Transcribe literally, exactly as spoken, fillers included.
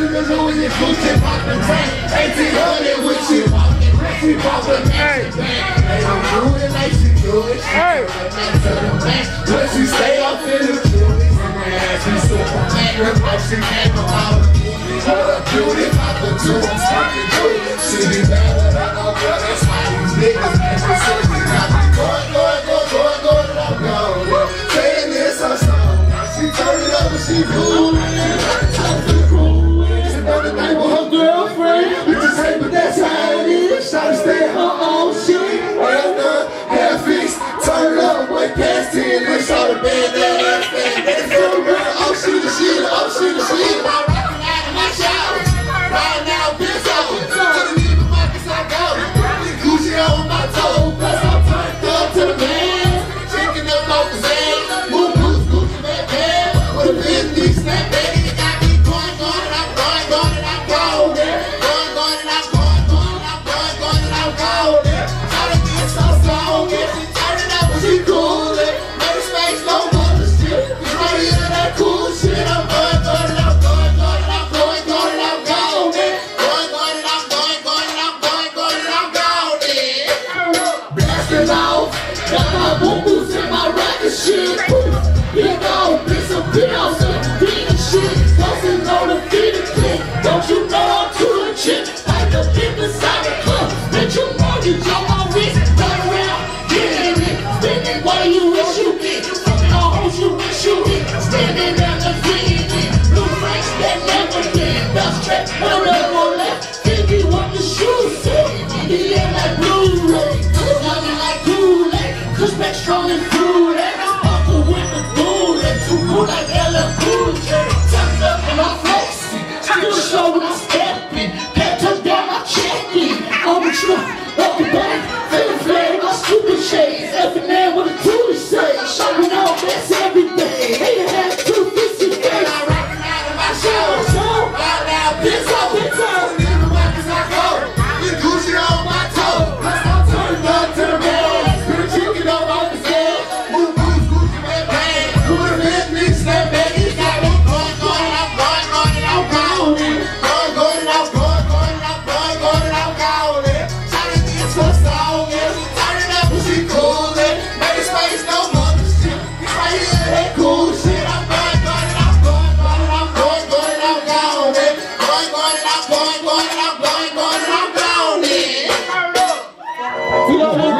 to the Louis and Gucci poppin' tank. eighteen hundred with shit walking. She poppin' hey. They don't do it like she do it. She hey. But she stay up in the Julies. And they ask me Superman. Her life she came about. What a beauty, Papa two, I'm smoking Julie. She be bad with her, no girl, that's why these niggas make me say she got me going, going, going, going, going, and I'm gone. Saying this, her song. She turn it up and she cool. It's another night with her girlfriend. We just hate, but that's how it is. Try to stay at her own shit. Well done, hair fixed, turn it up, boy, past ten. Let's show the band that ass fan. They feel real, oh, she the shit, oh, she the shit. Right now, bitch, out. To the nigga markets I go. Gucci on my toe. Plus I'm turned up to the man. Chicken up off his ass. Move, move, Gucci, man, man. With a business, snap, baby. It got me going, going, and I'm going, going, and I'm going. Going, going, and I'm going, going, and I'm going, going, and I'm going. Try to get so strong. Yeah, she turn it up when she cool. Made a space, no mother shit. You try to hear that cool shit. I'm going, going, and I'm going, going, and I'm going, going, and I'm going. Got my boo-boos and my rocket shit. Big old piece of pills and beating shit. Doesn't know the feeding clip. Don't you know I'm to the chip? Like the people inside the club. Bet you mortgage on my wrist. Turn around, get in it. Spending what you wish you get. Fucking all hoes you wish you hit. Standing there and feeding it. Blue Franks that never been. Dust trap, one up on left. Figgy what the shoes say. He ain't like Blu-ray. Nothing like Kool-Aid. Cause back strong and cool, and Uncle with the bull, and too cool like L L Cool J. Turned up and I'm flexing, do the show when I'm stepping. Pat touch down my check-in, on the truck, up the back, feeling flag, my stupid shades. F and M with a coolie say, showing out best every day. Hey, have two fifty days. I rockin' out of my show, so out now, pizza, pizza. Never walk as I go, with Gucci on my toe. Plus I'm turned up to the man. You know what?